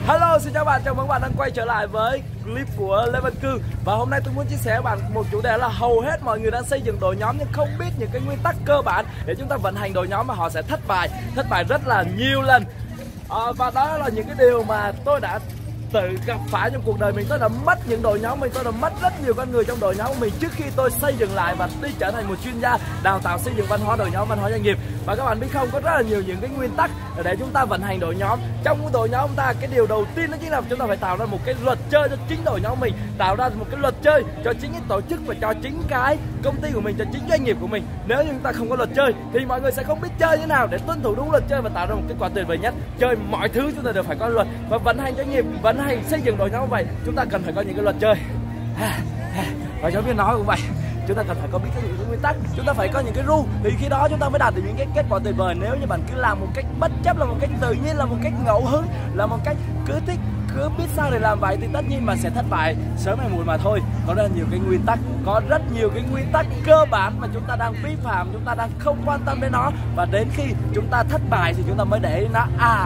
Hello, xin chào bạn, chào mừng bạn đang quay trở lại với clip của Lê Văn Cương. Và hôm nay tôi muốn chia sẻ với bạn một chủ đề là hầu hết mọi người đang xây dựng đội nhóm nhưng không biết những cái nguyên tắc cơ bản để chúng ta vận hành đội nhóm mà họ sẽ thất bại rất là nhiều lần. Và đó là những cái điều mà tôi đã tự gặp phải trong cuộc đời mình. Tôi đã mất những đội nhóm mình, tôi đã mất rất nhiều con người trong đội nhóm của mình trước khi tôi xây dựng lại và đi trở thành một chuyên gia đào tạo xây dựng văn hóa đội nhóm, văn hóa doanh nghiệp. Và các bạn biết không, có rất là nhiều những cái nguyên tắc để chúng ta vận hành đội nhóm. Trong đội nhóm chúng ta, cái điều đầu tiên đó chính là chúng ta phải tạo ra một cái luật chơi cho chính đội nhóm mình, tạo ra một cái luật chơi cho chính cái tổ chức và cho chính cái công ty của mình, cho chính doanh nghiệp của mình. Nếu như chúng ta không có luật chơi thì mọi người sẽ không biết chơi như nào để tuân thủ đúng luật chơi và tạo ra một kết quả tuyệt vời nhất. Chơi mọi thứ chúng ta đều phải có luật, và vận hành doanh nghiệp, vận hành xây dựng đội nhóm như vậy, chúng ta cần phải có những cái luật chơi. Và giáo viên nói cũng vậy, chúng ta cần phải có biết những cái nguyên tắc, chúng ta phải có những cái rule, thì khi đó chúng ta mới đạt được những cái kết quả tuyệt vời. Nếu như bạn cứ làm một cách bất chấp, là một cách tự nhiên, là một cách ngẫu hứng, là một cách cứ biết sao để làm vậy, thì tất nhiên bạn sẽ thất bại sớm hay muộn mà thôi. Có rất nhiều cái nguyên tắc, có rất nhiều cái nguyên tắc cơ bản mà chúng ta đang vi phạm, chúng ta đang không quan tâm đến nó, và đến khi chúng ta thất bại thì chúng ta mới để nó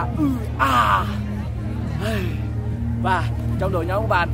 Và trong đội nhóm của bạn,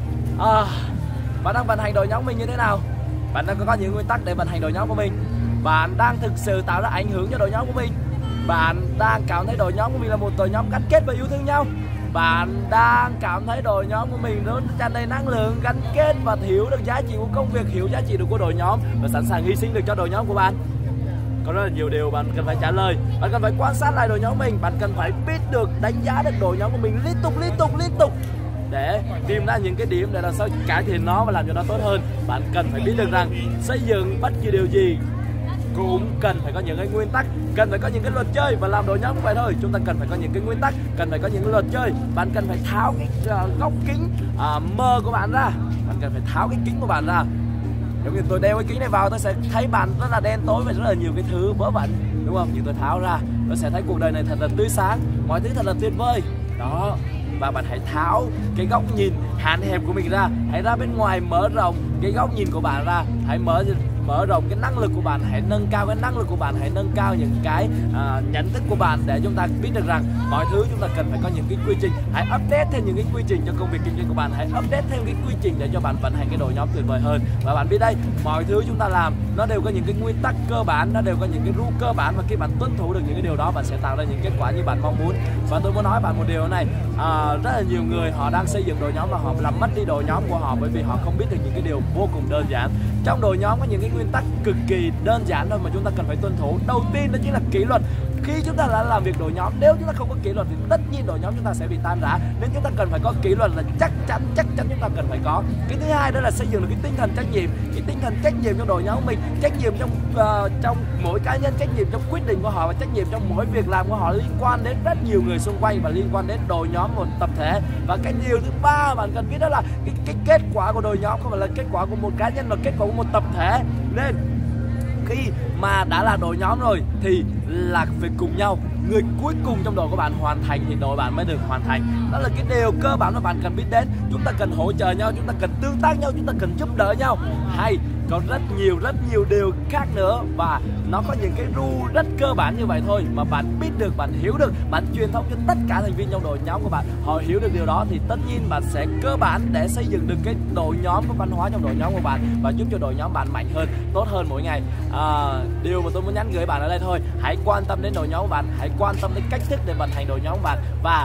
bạn đang vận hành đội nhóm mình như thế nào? Bạn đang có những nguyên tắc để vận hành đội nhóm của mình? Bạn đang thực sự tạo ra ảnh hưởng cho đội nhóm của mình? Bạn đang cảm thấy đội nhóm của mình là một đội nhóm gắn kết và yêu thương nhau? Bạn đang cảm thấy đội nhóm của mình nó tràn đầy năng lượng, gắn kết và hiểu được giá trị của công việc, hiểu giá trị được của đội nhóm và sẵn sàng hy sinh được cho đội nhóm của bạn? Có rất là nhiều điều bạn cần phải trả lời. Bạn cần phải quan sát lại đội nhóm mình, bạn cần phải biết được, đánh giá được đội nhóm của mình liên tục để tìm ra những cái điểm để làm sao cải thiện nó và làm cho nó tốt hơn. Bạn cần phải biết được rằng xây dựng bất kỳ điều gì cũng cần phải có những cái nguyên tắc, cần phải có những cái luật chơi, và làm đội nhóm cũng vậy thôi. Chúng ta cần phải có những cái nguyên tắc, cần phải có những cái luật chơi. Bạn cần phải tháo cái góc kính mờ của bạn ra, bạn cần phải tháo cái kính của bạn ra. Giống như tôi đeo cái kính này vào, tôi sẽ thấy bạn rất là đen tối và rất là nhiều cái thứ vớ vẩn, đúng không? Nhưng tôi tháo ra, tôi sẽ thấy cuộc đời này thật là tươi sáng, mọi thứ thật là tuyệt vời. Đó. Và bạn hãy tháo cái góc nhìn hạn hẹp của mình ra, hãy ra bên ngoài, mở rộng cái góc nhìn của bạn ra, hãy mở rộng cái năng lực của bạn, hãy nâng cao cái năng lực của bạn, hãy nâng cao những cái nhận thức của bạn, để chúng ta biết được rằng mọi thứ chúng ta cần phải có những cái quy trình. Hãy update thêm những cái quy trình cho công việc kinh doanh của bạn, hãy update thêm cái quy trình để cho bạn vận hành cái đội nhóm tuyệt vời hơn. Và bạn biết đây, mọi thứ chúng ta làm nó đều có những cái nguyên tắc cơ bản, nó đều có những cái rule cơ bản, và khi bạn tuân thủ được những cái điều đó, bạn sẽ tạo ra những kết quả như bạn mong muốn. Và tôi muốn nói bạn một điều này, rất là nhiều người họ đang xây dựng đội nhóm và họ làm mất đi đội nhóm của họ bởi vì họ không biết được những cái điều vô cùng đơn giản. Trong đội nhóm có những cái nguyên tắc cực kỳ đơn giản thôi mà chúng ta cần phải tuân thủ. Đầu tiên đó chính là kỷ luật. Khi chúng ta đã làm việc đội nhóm, nếu chúng ta không có kỷ luật thì tất nhiên đội nhóm chúng ta sẽ bị tan rã. Nên chúng ta cần phải có kỷ luật là chắc chắn chúng ta cần phải có. Cái thứ hai đó là xây dựng được cái tinh thần trách nhiệm, cái tinh thần trách nhiệm trong đội nhóm của mình, trách nhiệm trong mỗi cá nhân, trách nhiệm trong quyết định của họ và trách nhiệm trong mỗi việc làm của họ liên quan đến rất nhiều người xung quanh và liên quan đến đội nhóm, một tập thể. Và cái điều thứ ba bạn cần biết đó là cái kết quả của đội nhóm không phải là kết quả của một cá nhân mà kết quả của một tập thể. Nên khi mà đã là đội nhóm rồi thì là phải cùng nhau, người cuối cùng trong đội của bạn hoàn thành thì đội bạn mới được hoàn thành. Đó là cái điều cơ bản mà bạn cần biết đến. Chúng ta cần hỗ trợ nhau, chúng ta cần tương tác nhau, chúng ta cần giúp đỡ nhau. Hay có rất nhiều điều khác nữa, và nó có những cái rule rất cơ bản như vậy thôi mà bạn biết được, bạn hiểu được, bạn truyền thông cho tất cả thành viên trong đội nhóm của bạn, họ hiểu được điều đó, thì tất nhiên bạn sẽ cơ bản để xây dựng được cái đội nhóm, cái văn hóa trong đội nhóm của bạn và giúp cho đội nhóm bạn mạnh hơn, tốt hơn mỗi ngày. Điều mà tôi muốn nhắn gửi bạn ở đây thôi, hãy quan tâm đến đội nhóm của bạn, hãy quan tâm đến cách thức để vận hành đội nhóm của bạn, và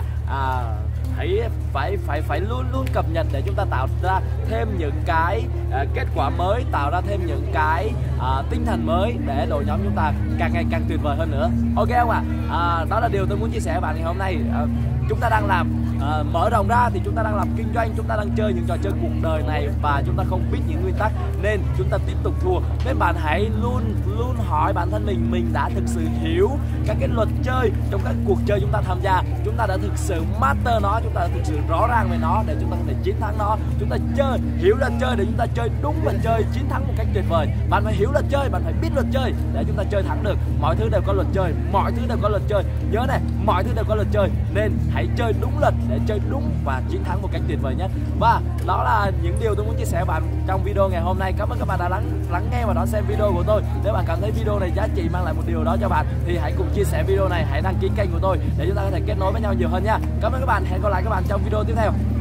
phải luôn cập nhật để chúng ta tạo ra thêm những cái kết quả mới, tạo ra thêm những cái tinh thần mới để đội nhóm chúng ta càng ngày càng tuyệt vời hơn nữa. Ok không ạ? Đó là điều tôi muốn chia sẻ với bạn ngày hôm nay. Chúng ta đang làm mở rộng ra thì chúng ta đang làm kinh doanh, chúng ta đang chơi những trò chơi cuộc đời này và chúng ta không biết những nguyên tắc nên chúng ta tiếp tục thua. Nên bạn hãy luôn hỏi bản thân mình đã thực sự hiểu các cái luật chơi trong các cuộc chơi chúng ta tham gia, chúng ta đã thực sự master nó, chúng ta đã thực sự rõ ràng về nó để chúng ta có thể chiến thắng nó. Chúng ta hiểu luật chơi để chúng ta chơi đúng và chơi chiến thắng một cách tuyệt vời. Bạn phải hiểu luật chơi, bạn phải biết luật chơi để chúng ta chơi thắng được. Mọi thứ đều có luật chơi, mọi thứ đều có luật chơi. Nhớ này, mọi thứ đều có luật chơi, nên hãy chơi đúng luật để chơi đúng và chiến thắng một cách tuyệt vời nhất. Và đó là những điều tôi muốn chia sẻ với bạn trong video ngày hôm nay. Cảm ơn các bạn đã lắng nghe và đón xem video của tôi. Nếu bạn cảm thấy video này giá trị, mang lại một điều đó cho bạn, thì hãy cùng chia sẻ video này, hãy đăng ký kênh của tôi để chúng ta có thể kết nối với nhau nhiều hơn nha. Cảm ơn các bạn, hẹn gặp lại các bạn trong video tiếp theo.